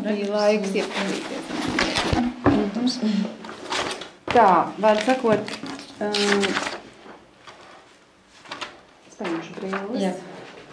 bija laiks iepazīties. Tā, vārdu sakot, es paņemšu brilles. Jā.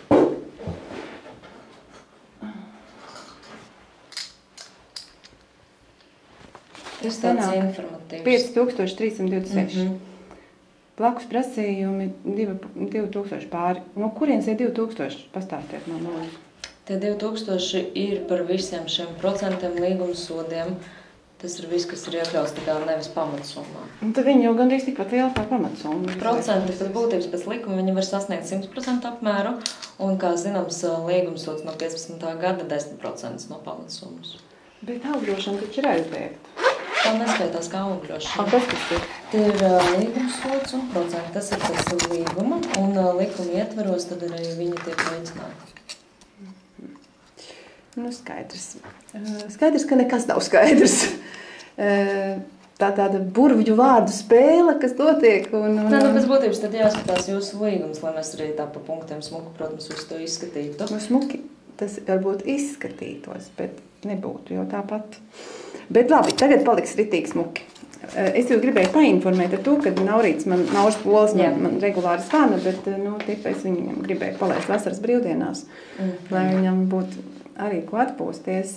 Tas tāds informatīvs. 5326. Blakus prasījumi 2000 pāri. No kurienes ir 2000? Pastāstiet man lūdzu. Tie 2000 ir par visiem šiem procentiem līguma sodiem. Tas ir viss, kas ir iekļauts tikai nevis pamatsumā. Un tad viņi jau gandrīz tikpat liela kā pamatsumma. Procenti pēc būtības pēc likuma viņi var sasniegt 100% apmēru. Un, kā zināms, līgumsods no 15. gada 10% no pamatsummas. Bet augļošana taču ir aizliegta. Tā neskaitās kā augļošana. Kas tas ir? Tie ir līgumsods un procenti. Tas ir pēc līguma. Un likuma ietvaros tad arī viņi tiek veicināti. Nu, skaidrs. Skaidrs, ka nekas nav skaidrs. Tāda burvju vārdu spēle, kas notiek. Pēc būtības tad jāskatās jūsu līgums, lai mēs arī tā pa punktiem smuku, protams, uz to izskatītu. Nu, smuki tas varbūt izskatītos, bet nebūtu jau tāpat. Bet labi, tagad paliks ritīgi smuki. Es jau gribēju painformēt ar to, ka Naurīts Nauris Pols man regulāri zvana, bet tipēc viņam gribēju palaist vasaras brīvdienās, lai viņam būtu arī ko atpūsties.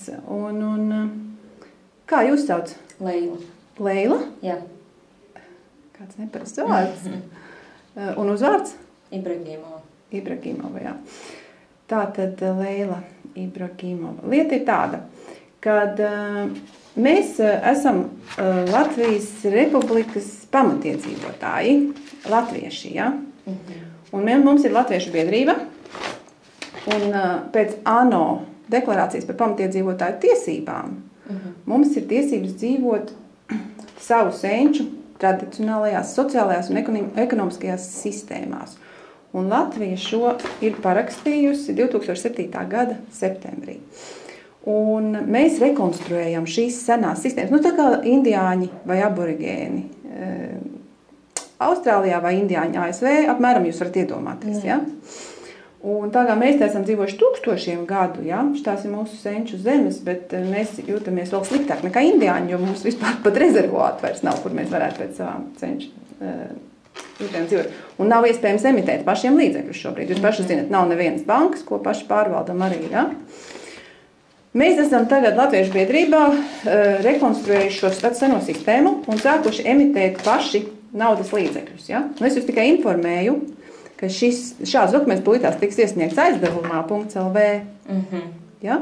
Kā jūs sauc? Leila. Leila? Jā. Kāds neparasts vārds. Un uzvārds? Ibragimova. Ibragimova, jā. Tātad Leila Ibragimova. Lieta ir tāda, kad mēs esam Latvijas Republikas pamatiedzīvotāji, latvieši, ja? Un mums ir latviešu biedrība, un pēc ANO deklarācijas par pamatiedzīvotāju tiesībām mums ir tiesības dzīvot savu senču tradicionālajās, sociālajās un ekonomiskajās sistēmās. Un Latvija šo ir parakstījusi 2007. gada septembrī. Un mēs rekonstruējam šīs senās sistēmas, tā kā indiāņi vai aborigēni Austrālijā vai indiāņi ASV, apmēram jūs varat iedomāties, ja? Un tā kā mēs te esam dzīvojuši tūkstošiem gadu, ja? Tās ir mūsu senču zemes, bet mēs jūtamies vēl sliktāk nekā indiāņi, jo mums vispār pat rezervātu vairs nav, kur mēs varētu pēc savām senču jūtiem dzīvot. Un nav iespējams emitēt pašiem līdzekļus šobrīd. Jūs paši zināt, nav nevienas bankas, ko paši pārvaldam arī, ja? Mēs esam tagad Latviešu biedrībā rekonstruējuši šo seno sistēmu un sākuši emitēt paši naudas līdzekļus, ja? Un es jūs tikai informēju, ka šāds dokuments tūlītās tiks iesniegts aizdevumā.lv. Ja?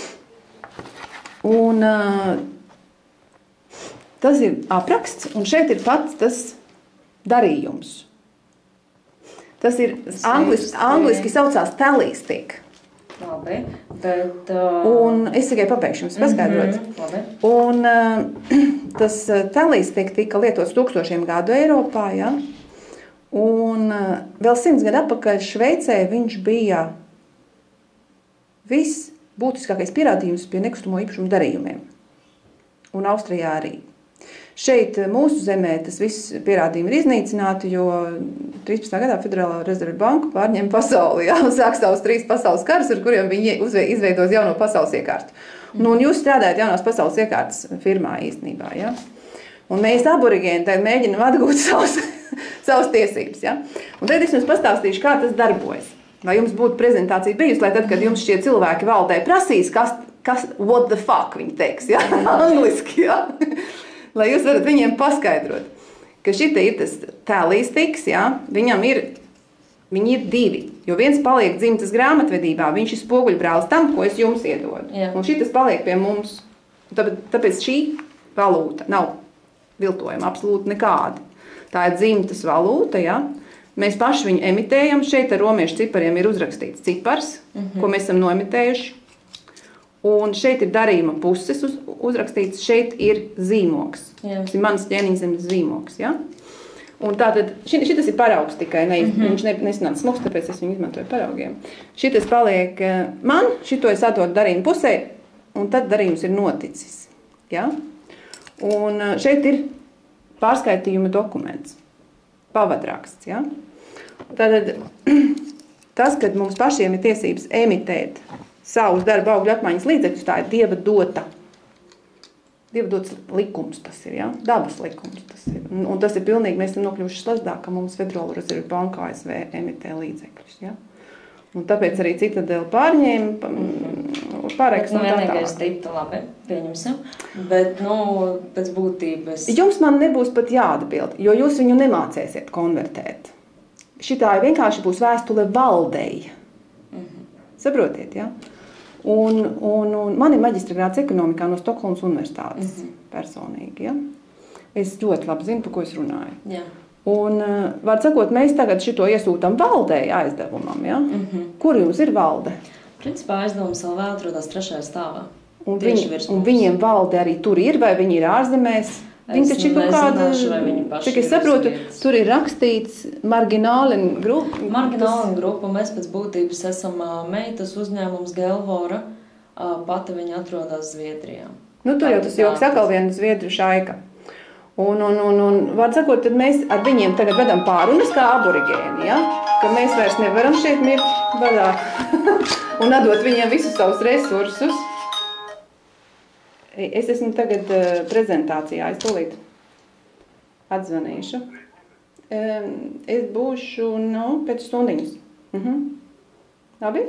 Un tas ir apraksts, un šeit ir pats tas darījums. Tas ir angliski saucās tallystick. Labi, bet... Un es tikai pabeigšu jums paskaidrot. Labi. Un tas tallystick tika lietots tūkstošiem gadu Eiropā, ja? Un vēl 100 gadu atpakaļ Šveicē viņš bija viss būtiskākais pierādījums pie nekustamo īpašumu darījumiem. Un Austrijā arī. Šeit mūsu zemē tas viss pierādījumi ir iznīcināti, jo 13. gadā Federālā rezervu banka pārņem pasauli. Ja? Sāk savus 3 pasaules karus, ar kuriem viņi izveidos jauno pasaules iekārtu. Un jūs strādājat jaunās pasaules iekārtas firmā īstenībā. Ja? Un mēs aborigēni tad mēģinam atgūt savas tiesības. Ja? Un tad es jums pastāstīšu, kā tas darbojas. Lai jums būtu prezentācija bijusi, lai tad, kad jums šie cilvēki valdē prasīs, kas what the fuck viņi teiks, ja? Angliski, ja? Lai jūs varat viņiem paskaidrot, ka šita ir tas tallystick, ja? Viņi ir 2, jo viens paliek dzimtas grāmatvedībā, viņš ir spoguļbrālis tam, ko es jums iedodu. Jā. Un šitas paliek pie mums, tāpēc šī valūta nav viltojama absolūti nekādi. Tā ir dzimtas valūta, ja? Mēs paši viņu emitējam. Šeit ar romiešu cipariem ir uzrakstīts cipars, ko mēs esam noemitējuši. Un šeit ir darījuma puses uzrakstīts, šeit ir zīmoks. Jā. Tas ir manas ķēniņzemes zīmoks, ja? Un tātad, šitas ir paraugs tikai, viņš nesanāca smuks, tāpēc es viņu izmantoju paraugiem. Šitas paliek man, šito es atdodu darījuma pusē, un tad darījums ir noticis, ja? Un šeit ir pārskaitījuma dokuments, pavadraksts, ja? Tātad tas, kad mums pašiem ir tiesības emitēt savus darba augļu apmaiņas līdzekļus, tā ir Dieva dots likums tas ir, ja? Dabas likums tas ir. Un tas ir pilnīgi, mēs esam nokļuvuši slazdā, ka mums Federāla rezervu banka ASV emitē līdzekļus, ja? Un tāpēc arī Citadela pārņēma pārēks un tā tālāk. Vienīgais tipta labi, pieņemsim, bet, pēc būtības... Jums man nebūs pat jāatbild, jo jūs viņu nemācēsiet konvertēt. Šitā vienkārši būs vēstule valdei. Saprotiet, ja? Un man ir maģistra grāds ekonomikā no Stokholmas universitātes personīgi, ja? Es ļoti labi zinu, par ko es runāju. Jā. Un, var sakot, mēs tagad šito iesūtam valdei aizdevumam, ja? Kur jums ir valde? Principā aizdevums vēl atrodas 3. stāvā. Un viņiem valde arī tur ir, vai viņi ir ārzemēs? Viņi taču ir kaut kāda, cik es saprotu, tur ir rakstīts Marginālen grupa. Marginālen grupa, mēs pēc būtības esam meitas uzņēmums Gelvora, pati viņa atrodas Zviedrijā. Tur jau tas joks atkal viena Zviedru šaika. Un var sakot, tad mēs ar viņiem tagad vedam pārunas kā aborigēni, ja? Ka mēs vairs nevaram šeit mirt vaļā un atdot viņiem visus savus resursus. Es esmu tagad prezentācijā, es tūlīt atzvanīšu. Es būšu, pēc stundiņas. Labi?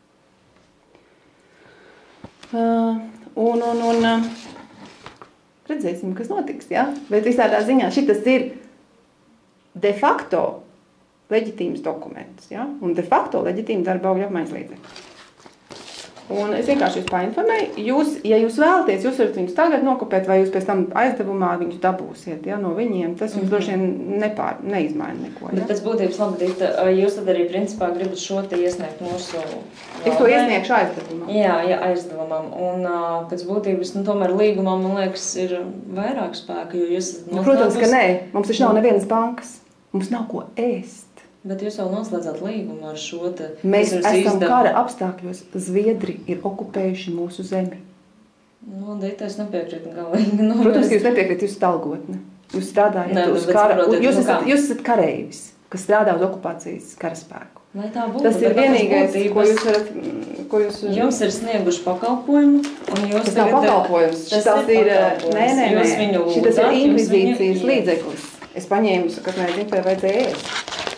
Redzēsim, kas notiks, ja? Bet visādā ziņā šitas ir de facto leģitīms dokuments, ja? Un de facto leģitīma darba augļu apmaiņas līdzekļi. Un es vienkārši jūs painformēju, ja jūs vēlaties, jūs varat viņus tagad nokopēt, vai jūs pēc tam aizdevumā viņus dabūsiet, ja, no viņiem, tas jums droši vien neizmaina neko. Ja? Bet pēc būtības labi, Dita, jūs tad arī principā gribat šo te iesniegt mūsu valdē? Es to iesniegšu aizdevumam. Jā, aizdevumam. Un pēc būtības, tomēr līgumam, man liekas, ir vairāk spēka, jo jūs... Protams, ka nē, mums taču nav nevienas bankas, mums nav ko ēst. Bet jūs jau noslēdzāt līgumu ar šo te... Mēs esam kara apstākļos. Zviedri ir okupējuši mūsu zemi. Dita, es nepiekrītu galīgi. Protams, ka jūs nepiekrīt, jūs esat algotne. Jūs strādājat uz kara. Jūs esat kareivis, kas strādā uz okupācijas karaspēku. Lai tā būtu. Tas ir vienīgais, ko jūs... Jums ir snieguši pakalpojumu, un jūs... Tas nav pakalpojums. Tas ir... Nē. Šitas ir inkvizīcijas līdzeklis. Es paņēmu, kas mēs zinu, vai vajadzēja ēst.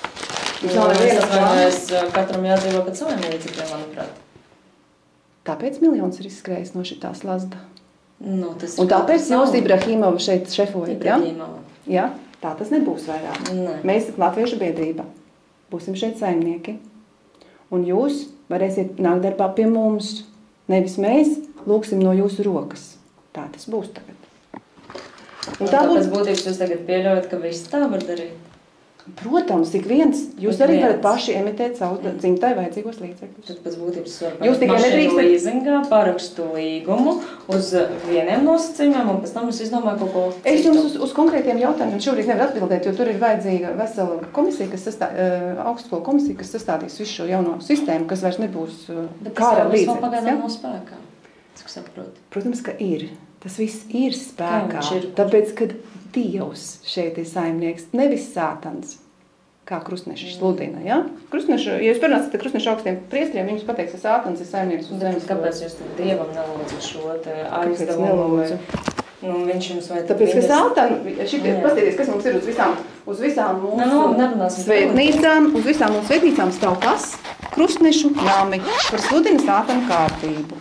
Es katram jādzīvo pēc saviem līdzekļiem, manuprāt. Tāpēc miljons ir izskrējis no šitās lazda. Un tāpēc jūs Ibrahimovu šeit šefojat, ja? Jā, tā tas nebūs vairāk. Nē. Mēs Latviešu biedrība. Būsim šeit saimnieki. Un jūs varēsiet nākt darbā pie mums. Nevis mēs lūksim no jūsu rokas. Tā tas būs tagad. Un tāpēc būtības jūs tagad pieļaujat, ka viss tā var darīt? Protams, ik viens. Jūs arī varat paši emitēt savu dzimtai vajadzīgos līdzekļus. Tad pēc būtības jūs tikai mašīnu līzingā parakstu līgumu uz vieniem nosacījumiem, un pēc tam es izdomāju kaut ko citu. Es jums uz konkrētiem jautājumiem šobrīd nevaru atbildēt, jo tur ir vajadzīga vesela komisija, augstskolu komisija, kas sastādīs visu šo jauno sistēmu, kas vairs nebūs kāra līdzekļus. Bet tas vēl pagaidām nav spēkā, cik saprotu. Protams, ka ir. Tas viss ir spēkā, tāpēc, kad Dievs šeit ir saimnieks, nevis sātans, kā krustneši sludina, ja? Krustneši, ja jūs parunāsiet krustnešu augstiem priestriem, viņus pateiks, ka sātans ir saimnieks uz zemes. Kāpēc jūs tad Dievam nelūdzat šo te aizdevumu? Viņš jums vai... Tāpēc, ka sātani, paskatieties, kas mums ir uz visām mūsu svētnīcām, uz visām mūsu svētnīcām stāv kas? Krustnešu nami, par sludina sātanu kārtību.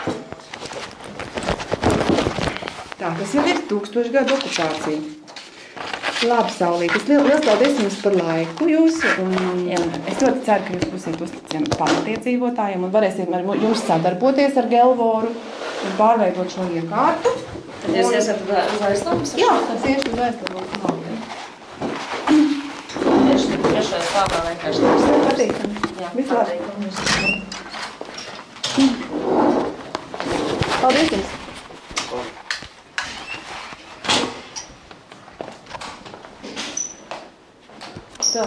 Tā, tas jau ir 1000 gadu okupācija. Labi, Saulīt, liels paldies jums par laiku jūsu, un es ļoti ceru, ka jūs būsiet uzticami pamatiedzīvotājiem un varēsiet ar jums sadarboties ar Gelvoru un pārveidot šo iekārtu. Tad jūs esat uz aizstāvus? Jā, es iešu uz aizstāvus. Tieši trešais stāvā vienkārši tas. Patīkami. Jā, patīkami. Paldies jums. Tā.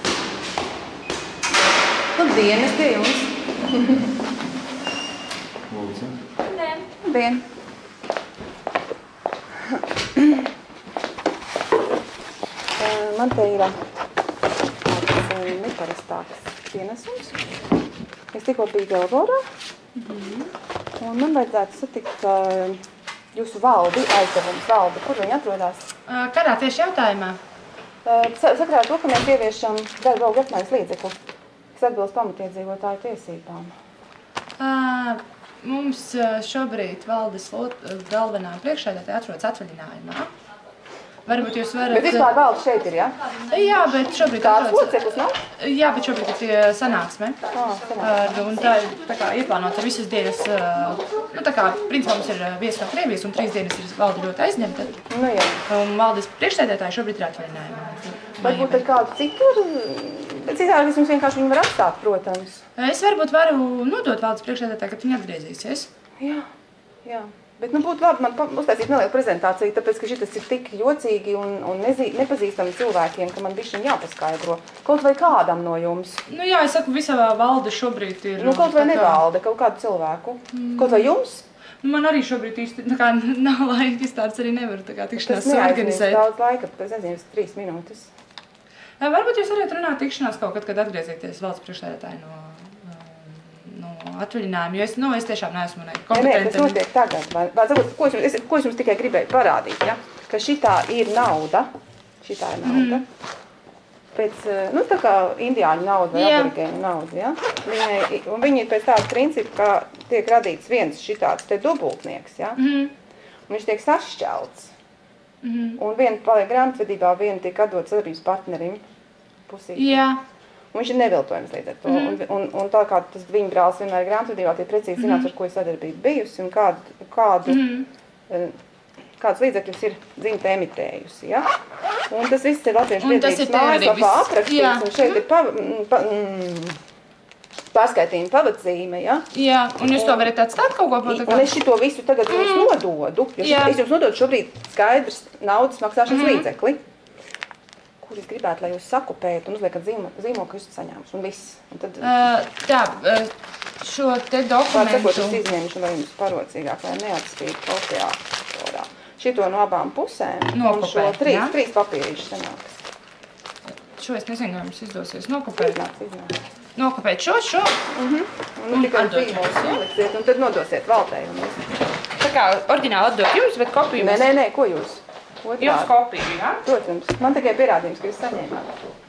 Labdien, es pie jums. Labdien! Man te ir tāds neparastāks pienesums. Es tikko biju Gelgorā, un man vajadzētu satikt jūsu valdi, aizdevums valdi. Kur viņi atrodas? Kādā tieši jautājumā? Sakrā to, ka mēs ieviešam darba augu apmaiņas līdzekli, kas atbilst pamatiedzīvotāju tiesībām. Mums šobrīd valdes galvenā priekšsēdētāja atrodas atvaļinājumā. Varbūt jūs varat... Bet vispār valde šeit ir, ja? Jā, bet šobrīd... Kāds loceklis nav? Jā, bet šobrīd ir pie sanāksme. Un tā ir tā kā ieplānota visas dienas... Nu, tā kā, principā mums ir viesis no Krievijas un 3 dienas ir valde ļoti aizņemta. Nu, jā. Un valdes priekšsēdētāja šobrīd ir atvaļinājumā. Varbūt ar kādu citur? Citādi mums vienkārši viņu var atstāt, protams. Es varbūt varu nodot valdes priekšsēdētāju, kad viņi atgriezīsies. Jā, jā. Bet nu būtu labi man uztaisīt nelielu prezentāciju, tāpēc, ka šitas ir tik jocīgi un nepazīstami cilvēkiem, ka man bišķiņ jāpaskaidro. Kaut vai kādam no jums. Nu jā, es saku, visā valde šobrīd ir... Nu, kaut vai nevalde, kaut kādu cilvēku. Kaut vai jums? Nu, man arī šobrīd īsti, tā kā nav laika izstādes, arī nevaru tā kā tikšanās organizēt. Tas neaizņems daudz laika, pēc nezinu, 3 minūtes. Varbūt jūs varētu runāt tikšanās kaut kad atgriezieties valsts priekšsēdētāji no atvaļinājumu, jo es tiešām neesmu kompetenti. Nē, tas notiek tagad. Ko es jums tikai gribēju parādīt, ja? Ka šitā ir nauda. Pēc, nu, tā kā indiāņu nauda vai aborigēņu nauda, ja? Viņi ir pēc tāda principa, ka tiek radīts viens šitāds te dubultnieks, ja? Un viņš tiek sašķelts. Un viena paliek grāmatvedībā, viena tiek atdot sadarbības partnerim pusīgi. Jā. Un viņš ir neviltojams līdz ar to. Un tā kā tas viņa brālis vienmēr ir grāmatvedībā, tie precīzi zināts, ar ko ir sadarbība bijusi un kādas līdzekļus ir dzimta emitējusi. Ja? Un tas viss ir Latviešu biedrības mājaslapā aprakstīts, un šeit ir pārskaitījuma pavadzīme. Ja? Jā, un jūs to varat atstāt kaut ko par tā kā? Un es šito visu tagad jums nododu, jo es jums nododu šobrīd skaidrs naudas maksāšanas līdzekli, kur es gribētu, lai jūs sakupējat un uzliekat zīmogu, ka jūs saņēmus, un viss. Un tad, tā, šo te dokumentu... Pārsakot, es izņemšu, lai jums parocīgāk, lai neatspīd kalkulātorā. Šito no abām pusēm, nokopēt, un šo 3 papīrīši sanāks. Šo es nezinu, vai jums izdosies nokopēt. Iznāks. Nokopēt šo. Un tikai zīmos ieliksiet, un tad nodosiet valtējumu. Tā kā oriģināli atdot jums, bet kopiju... Nē, ko jūs? Jums kopiju, jā? Protams, man tikai pierādījums, ka jūs saņēmāt.